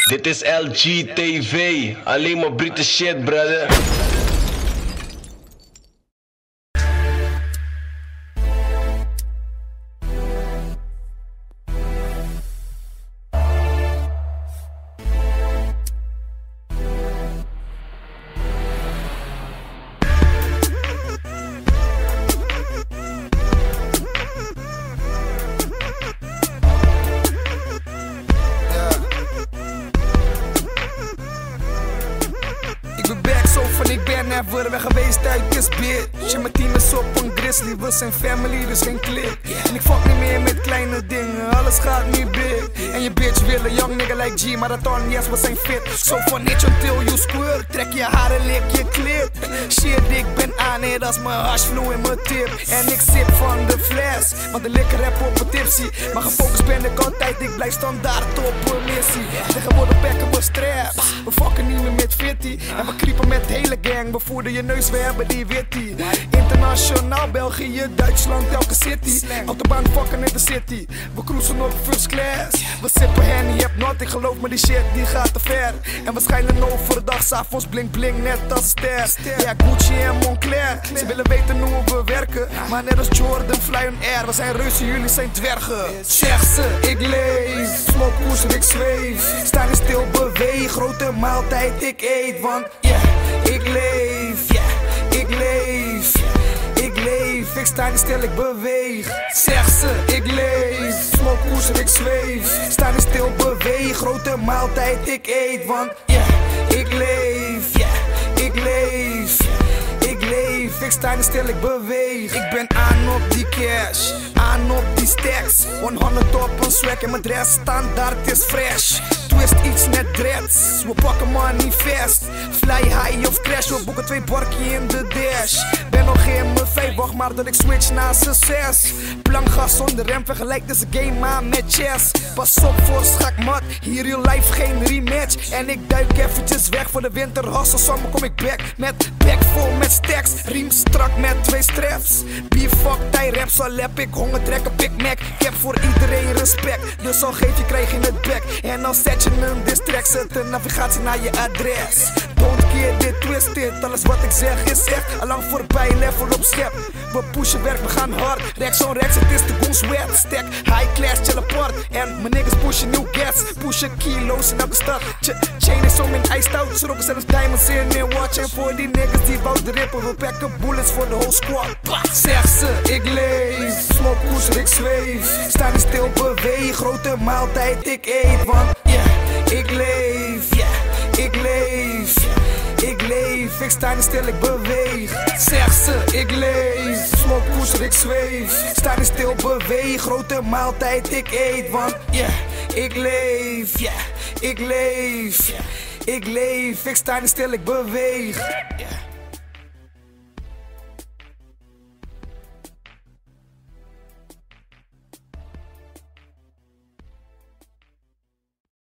Dit is LGTV, alleen maar British shit, brother. Ik ben never weg geweest uit this bitch. En mijn team is op een grizzly, we zijn family, dus geen klik. En ik fuck niet meer met kleine dingen, alles gaat nu big. En je bitch wil een young nigga like G, marathon, yes, we zijn fit. So van itch until you squirt, trek je haren, lik je clip. Shit, ik ben aan, net als mijn hashvloe in mijn tip. En ik sip van de fles, want de likker rap op mijn tipsy. Maar gefocust ben ik altijd, ik blijf standaard op een missie. Tegenwoordig pakken we straps, we fucken niet meer met 40. En we creepen met hele gang, we voeden je neus, we hebben die witty. Internationaal, België, Duitsland, elke city. Autobahn fucking in de city, we cruisen op first class. We sippen Henny, je hebt nothing, geloof me die shit, die gaat te ver. En we schijnen overdag, s'avonds blink blink, net als ster. Ja, Gucci en Moncler, ze willen weten hoe we werken. Maar net als Jordan, fly on air, we zijn reuzen, jullie zijn dwergen. Zeg ze, ik leef, smoke koers, ik zweef. Sta niet stil, beweeg, grote maaltijd, ik eet. Want ik leef, ik leef, ik leef. Ik sta niet stil, ik beweeg. Zeg ze, ik leef, smoke koers, ik zweef. Sta niet stil, beweeg, grote maaltijd, ik eet. Want ik leef, ik leef, ik leef. Ik sta niet stil, ik beweeg. Ik ben aan op die cash, aan op die stacks. 100 op een swag en mijn dress standaard is fresh. Twist iets net dreads, we pakken money fast. Fly high of crash, we boeken 2 barkie in de dash. Ben nog in mijn 5, wacht maar dat ik switch naar z'n 6. Plankgas zonder rem, vergelijk deze game aan met chess. Pas op voor schakmat, hier real life geen rematch. En ik duik eventjes weg voor de winter hustle. Zomer kom ik back met back vol met stacks. Riem strak met 2 straps. B-fuck, tie raps, al heb ik honger, trek een Big Mac. Ik heb voor iedereen respect, dus al geef je krijg je het back. En als zet je een distract, zet de navigatie naar je adres. Don't care dit, twist dit, alles wat ik zeg is echt. Allang voorbij, level op schep. We pushen werk, we gaan hard. Rechts on rechts, het is de goons wet. Stack, high class, chill apart. En mijn niggas pushen new gas. Pushen kilo's in elke stad. Chain is om in iced out. Ze roken zelfs diamonds in watch. En voor die niggas die wou de rippen, we packen bullets voor de whole squad. Zeg ze, ik leef, smoke koers, ik zweef. Sta niet stil, beweeg, grote maaltijd, ik eet. Want ik leef, ik leef, ik leef. Ik sta niet stil, ik beweeg. Zeg ze, ik leef, smoke koers, ik zweef. Sta niet stil, beweeg, grote maaltijd, ik eet. Want ik leef, ik leef, ik leef. Ik sta niet stil, ik beweeg.